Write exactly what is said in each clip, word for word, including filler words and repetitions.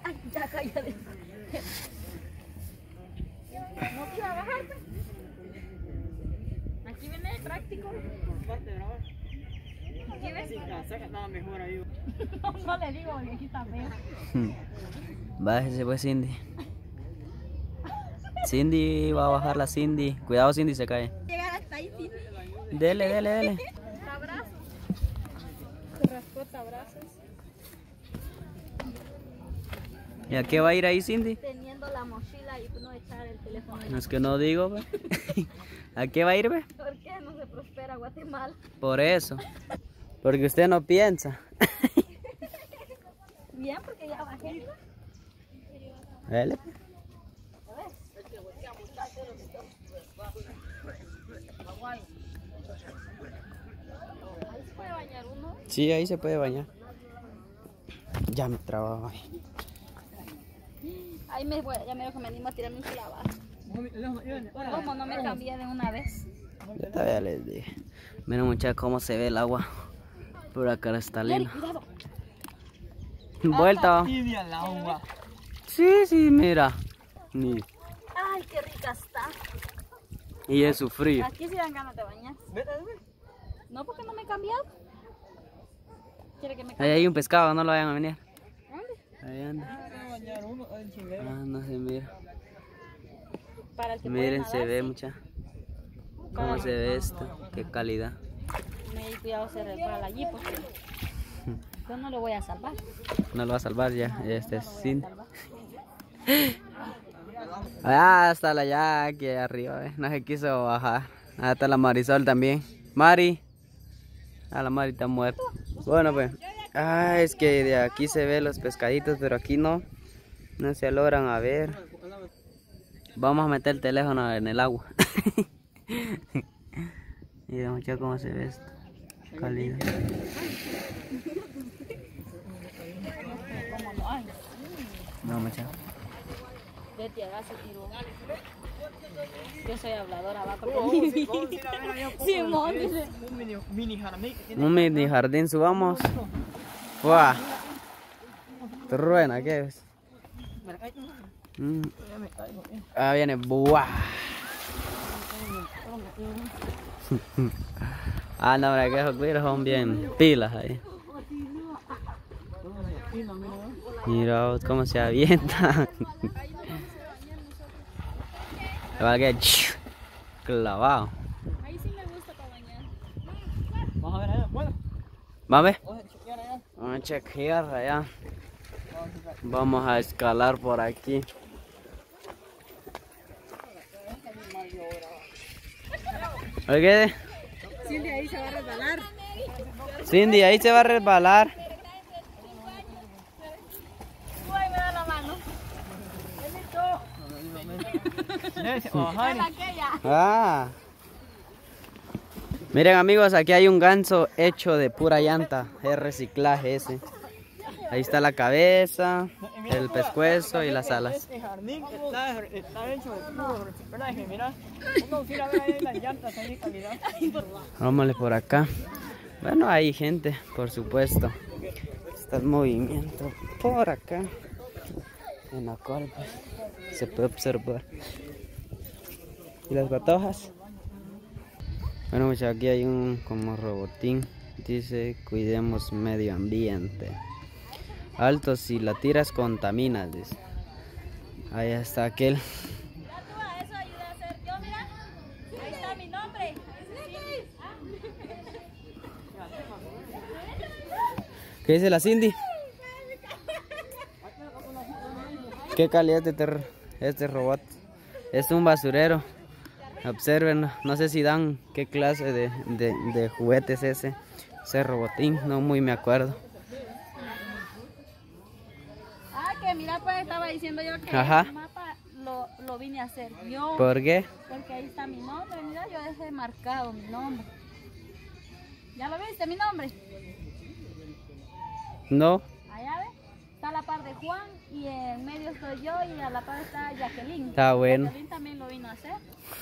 Ay, ya cállate. No te iba a bajar, pues. Aquí viene el práctico. ¿Aquí ves? Sí, la saca estaba mejor ahí. No, no le digo porque aquí está feo. Bájese pues, Cindy. Cindy, va a bajar la Cindy. Cuidado, Cindy, se cae. Llegar hasta ahí, sí. Dele, dele, dele. Abrazos. Se rascó abrazos. ¿Y a qué va a ir ahí, Cindy? Teniendo la mochila y no echar el teléfono. No es que no digo, pues. ¿A qué va a ir, ve? ¿Por qué no se prospera Guatemala? Por eso. Porque usted no piensa. Bien, porque ya bajé. Dele. Ahí se puede bañar uno. Sí, ahí se puede bañar. Ya me trabajo ahí. Ahí me voy, ya me dijo que me animo a tirarme un clavado. ¿Cómo no me cambié de una vez? Yo todavía les dije. Miren, muchachos, cómo se ve el agua. Por acá cristalina. Cuidado. Vuelta. Tibia el agua. Sí, sí, mira. Ni. Ay, qué rica está. Y es su frío. Aquí sí dan ganas de bañar. No, porque no me he cambiado. ¿Quiere que me Ahí cambie? hay un pescado, no lo vayan a venir. ¿Dónde? Ahí anda. Bañar uno en chinguero. Ah, no se mira. Para el que puede Miren, se nadar, ve sí. mucha. ¿Cómo se ve esto? Qué calidad. Me di cuidado se resbala allí porque yo no lo voy a salvar. No lo va a salvar ya. Este es No lo voy a sin. salvar. Ah, está la ya aquí arriba, eh. No se quiso bajar. Ah, está la Marisol también. Mari. Ah, la Mari está muerta. Bueno, pues. Ah, es que de aquí se ven los pescaditos, pero aquí no. No se logran a ver. Vamos a meter el teléfono en el agua. Y vemos ya cómo se ve esto. Calidad. Ay, No, muchacho. vete, hágase tiro. Yo soy habladora, va Oh, porque sí, oh, sí, la ven ahí un poco. Simón, Es dice. un mini, mini jardín que tiene. Un mini jardín subamos. ¡Guau! Truena, ¿qué es? Me caigo. Mm. Ya me caigo. eh. Ah, viene. ¡Buah! Ah, no, hombre, que esos cuiros son bien pilas ahí. Mira cómo se avienta. Se va a quedar clavado. Ahí sí me gusta para bañar. Vamos a ver allá. Bueno, ¿Va a ver? vamos a chequear allá. Vamos a chequear allá. Vamos a escalar por aquí. ¿Oye? Cindy ahí se va a resbalar. Cindy, ahí se va a resbalar. Ay, me da la mano. Ajá. Aquella. Ah. Miren, amigos, aquí hay un ganso hecho de pura llanta. Es reciclaje ese. Ahí está la cabeza, el pescuezo y las alas. Este jardín está, está hecho de puro reciclaje, mira. Vamos a ir a ver ahí las llantas ahí de calidad. Vámonos por acá. Bueno, hay gente, por supuesto. Está el movimiento por acá. En la cual pues, se puede observar. ¿Y las patojas? Bueno, pues aquí hay un como robotín. Dice, cuidemos medio ambiente. Alto, si la tiras contaminas, dice. Ahí está aquel. Ya tú a eso ayuda a hacer yo, mira. Ahí está mi nombre. ¿Qué dice la Cindy? ¿Qué calidad de ter este robot? Es un basurero. Observen, no sé si dan qué clase de, de, de juguete es ese. Ese robotín, no muy me acuerdo. Ah, que mira, pues estaba diciendo yo que Ajá. el mapa lo, lo vine a hacer yo. ¿Por qué? Porque ahí está mi nombre, mira, yo dejé marcado mi nombre. ¿Ya lo viste, mi nombre? No. Allá ves, está a la par de Juan y en medio estoy yo y a la par está Jacqueline. Está bueno. Jacqueline también lo vino a hacer.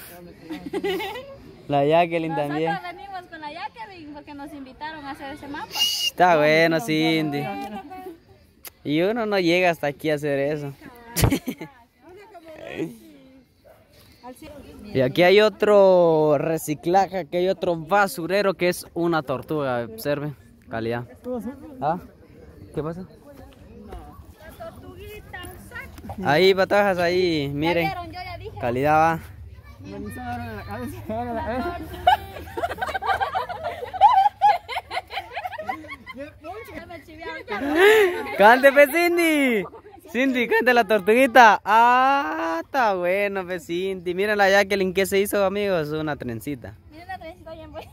La Jacqueline Nosotros también. venimos con la Jacqueline porque nos invitaron a hacer ese mapa. Está bueno, Cindy. Y uno no llega hasta aquí a hacer eso. Y aquí hay otro reciclaje, aquí hay otro basurero que es una tortuga. Observe, calidad. ¿Ah? ¿Qué pasa? La tortuguita, un saco. Ahí, patajas, ahí, miren. Ya vieron, yo ya dije. Calidad va. Ya me chivearon. ¡Cante, pues, Cindy! Cindy, cante la tortuguita. Ah, está bueno, pues, Cindy. Miren la Jacqueline, ¿qué se hizo, amigos? Una trencita. Miren la trencita bien buena.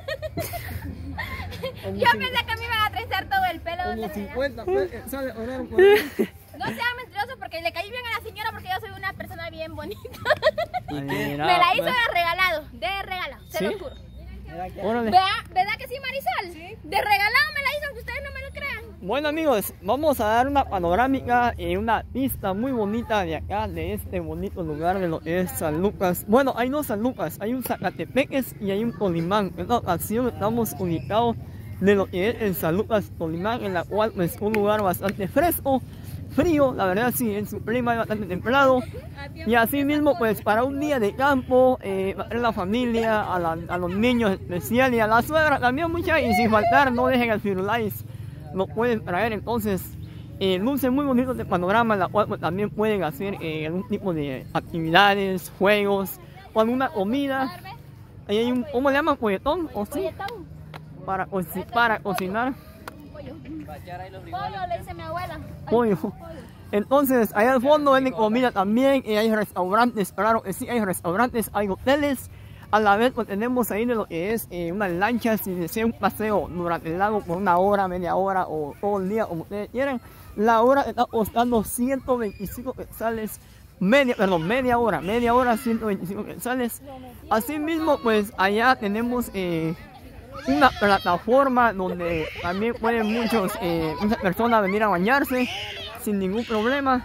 Yo pensé que me iban a trenzar todo el pelo. Como ¿Dónde se cincuenta, pues, sale orar por ahí. No sean mentirosos porque le caí bien a la señora porque yo soy una persona bien bonita. ¿Y Me la hizo de regalado, de regalado, se ¿Sí? lo juro. Órale. ¿Vea? ¿Verdad que sí, Marisol? Sí. De regalado me la hizo, aunque ustedes no me lo crean. Bueno, amigos, vamos a dar una panorámica y una vista muy bonita de acá, de este bonito lugar de lo que es San Lucas. Bueno, hay dos San Lucas, hay un Zacatepeques y hay un Tolimán. En esta ocasión estamos ubicados de lo que es el San Lucas Tolimán, en la cual es un lugar bastante fresco, frío, la verdad sí, en su clima es bastante templado. Y así mismo, pues para un día de campo, eh, a la familia, a, la, a los niños especial y a la suegra también muchas, y sin faltar, no dejen el Firulais, lo pueden traer. Entonces, eh, luces muy bonitos de panorama, en la cual pues, también pueden hacer eh, algún tipo de actividades, juegos o alguna comida. Ahí hay un, ¿cómo le llaman? ¿Polletón? ¿O sí? Para, o sí, para cocinar. Pollo, le dice mi abuela. Ay, Pollo. Entonces, allá al fondo venden comida también, y hay restaurantes, claro que sí, hay restaurantes, hay hoteles. A la vez pues tenemos ahí de lo que es eh, una lancha, si desean un paseo durante el lago por una hora, media hora o todo el día como ustedes quieran. La hora está costando ciento veinticinco quetzales, media, perdón, media hora, media hora ciento veinticinco quetzales. Así mismo pues allá tenemos eh, una plataforma donde también pueden muchos, eh, muchas personas venir a bañarse sin ningún problema.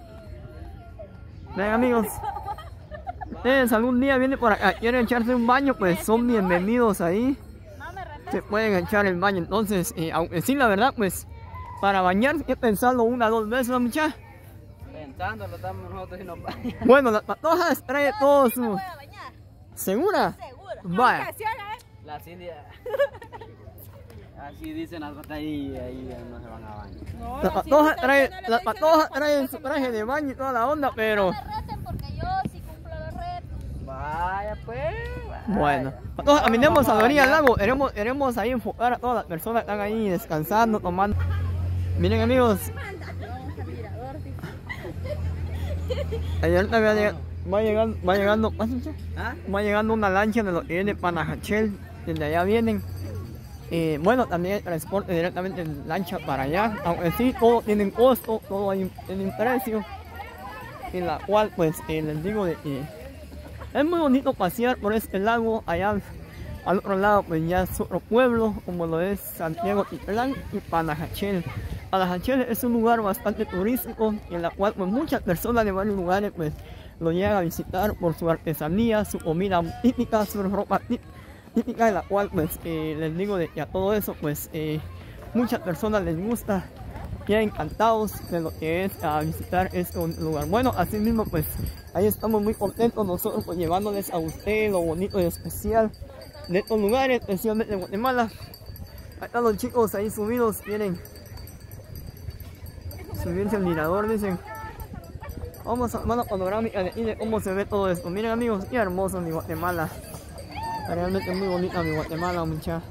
Ven, amigos, ustedes algún día vienen por acá, quieren echarse un baño, pues son bienvenidos ahí. Se pueden echar el baño. Entonces, eh, aunque sí, la verdad, pues para bañarse hay que pensarlo una o dos veces, ¿no, muchachos? Pensándolo, estamos nosotros y nos bañamos. Bueno, las patojas trae todo su... voy a bañar. ¿Segura? Seguro. Vaya. La Cindy. Así dicen las patas y ahí no se van a bañar. Las patojas trae, las patojas traen su traje de baño y toda la onda, pero... No me reten porque yo sí cumplo los retos. Vaya pues. Vaya. Bueno, patojas, caminemos a la orilla del lago. Queremos, queremos ahí enfocar a todas las personas que están ahí descansando, tomando. Miren, amigos. Ayer va llegando, va llegando, va llegando, ¿Ah? va llegando una lancha de lo que viene de Panajachel, desde allá vienen. Eh, bueno, también hay transporte directamente en lancha para allá, aunque sí, todo tiene un costo, todo hay un, tiene un precio, en la cual pues eh, les digo de que es muy bonito pasear por este lago. Allá al otro lado pues ya es otro pueblo, como lo es Santiago Titlán y Panajachel. Panajachel es un lugar bastante turístico, en la cual pues muchas personas de varios lugares pues lo llegan a visitar por su artesanía, su comida típica, su ropa típica. típica en la cual pues eh, les digo de que a todo eso pues eh, muchas personas les gusta, quedan encantados de lo que es a visitar este lugar. Bueno, así mismo pues ahí estamos muy contentos nosotros pues llevándoles a usted lo bonito y especial de estos lugares, especialmente de Guatemala. Ahí están los chicos ahí subidos, quieren subirse al mirador, dicen. Vamos a ver la panorámica de aquí de cómo se ve todo esto. Miren, amigos, qué hermoso mi Guatemala. Realmente muy bonita mi Guatemala, muchachos.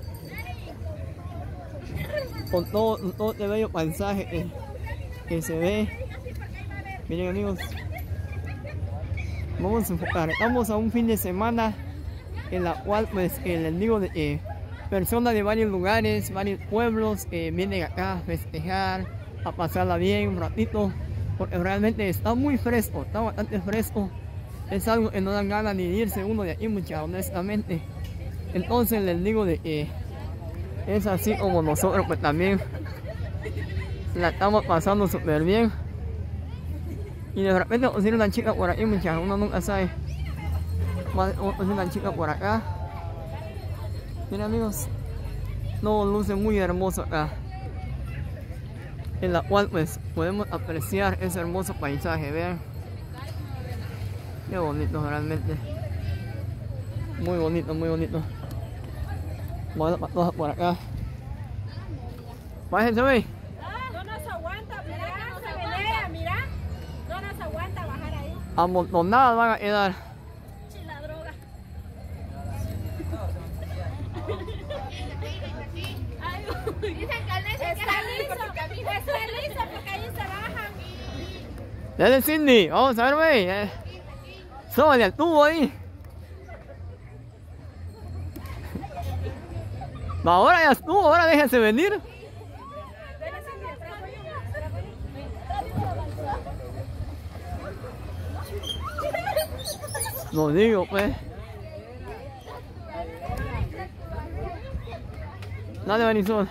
Con todo, todo este bello paisaje que, que se ve. Miren, amigos, vamos a enfocar. Estamos a un fin de semana en la cual pues eh, les digo de que eh, personas de varios lugares, varios pueblos eh, vienen acá a festejar, a pasarla bien un ratito, porque realmente está muy fresco, está bastante fresco. Es algo que no dan ganas ni de irse uno de aquí, muchachos, honestamente. Entonces les digo de que es así como nosotros pues también la estamos pasando súper bien. Y de repente os viene una chica por aquí, muchachos, uno nunca sabe. Os viene una chica por acá. Miren, amigos, no luce muy hermoso acá. en la cual pues podemos apreciar ese hermoso paisaje. Vean, qué bonito realmente, muy bonito, muy bonito. Bueno, para todas por acá. Bájense, ve. No nos aguanta, mira, se venea, mira. No nos aguanta bajar ahí. Amontonadas van a quedar. Sí, la droga. Dicen que el necio Está queda liso, porque camina. está liso porque ahí se bajan. Dale, Cindy, vamos a ver, güey. Eh. Súbale al tubo ahí. Va, ahora ya estuvo, ahora déjense venir. Lo digo, pues. Dale, Benizón.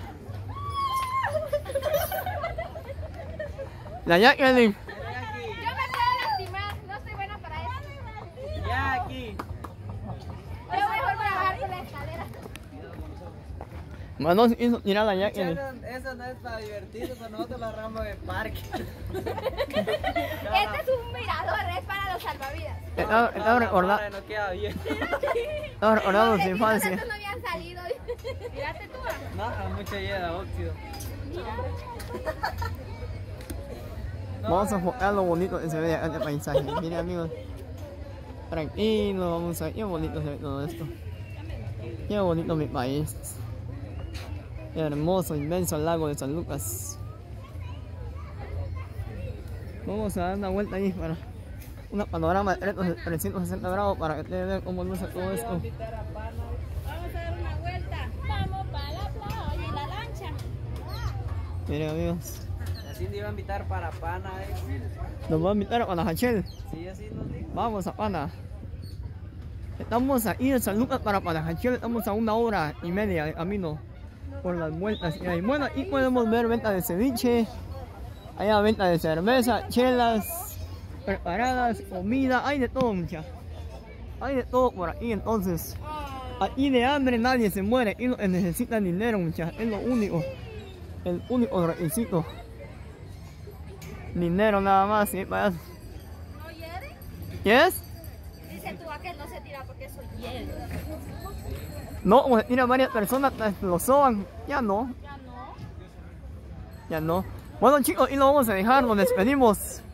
La Jacqueline. Yo me puedo lastimar, no soy buena para eso. Ya aquí. Yo mejor voy a bajar por la escalera. Manos hizo tirar la Jacqueline. Eso no es para divertirse, pero nosotros lo agarramos de parque. Este es un mirador, es para los salvavidas. Estaba, estaba recordando, No queda bien. estaba recordando su infancia. Estos no habían salido. Mírate tú. No, mucha hieda, óxido. Vamos a enfocar lo bonito que se ve acá en el paisaje. Miren, amigos, tranquilo, vamos a ver qué bonito se ve todo esto. Qué bonito mi país. Qué hermoso, inmenso lago de San Lucas. Vamos a dar una vuelta ahí para una panorama de trescientos sesenta grados para que ustedes vean cómo luce todo esto. Vamos a dar una vuelta. Vamos para la playa y la lancha. Miren, amigos, Así te iba a invitar para Pana, eh. nos va a invitar a Panajachel. Sí, así nos dijo. Vamos a Pana. Estamos ahí en San Lucas para Panajachel. Estamos a una hora y media de camino por las vueltas que hay. Bueno, aquí podemos ver venta de ceviche. Allá venta de cerveza, chelas preparadas, comida, hay de todo, muchachos. Hay de todo por aquí, entonces. Aquí de hambre nadie se muere y lo que necesitan dinero, muchachos. Es lo único. El único requisito. Dinero nada más, ¿sí? Vaya. ¿No hiere? ¿Yes? Dice tú aquel no se tira porque eso hiere. No, como se tiran varias personas, lo soban. Ya no. Ya no. Ya no. Bueno, chicos, y lo vamos a dejar, nos despedimos.